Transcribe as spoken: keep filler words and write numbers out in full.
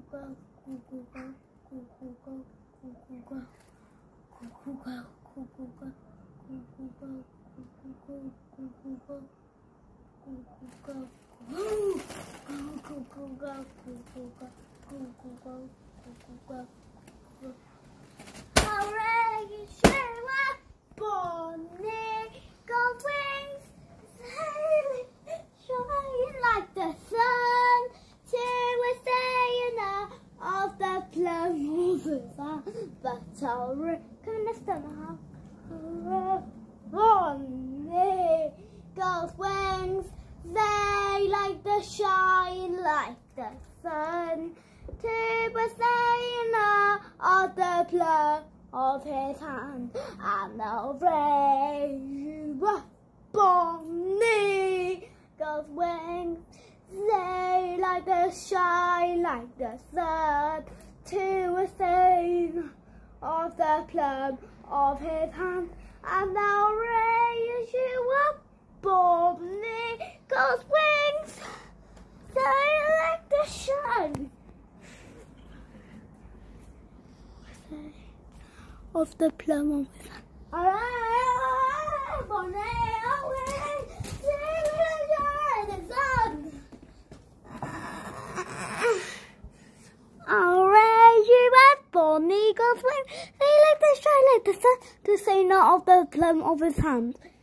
But I'll recognize on eagle's wings, they like the shine like the sun. To the sailor of the plum of his hand, and the rain upon eagle's wings, they like the shine like the sun. To a sailor of the plum of his hand, and they'll raise you up on eagle's wings, they like the shine of the plum of his hand. I'll raise you up on eagle's wings, they like the shine like the sun, to say not of the plum of his hand.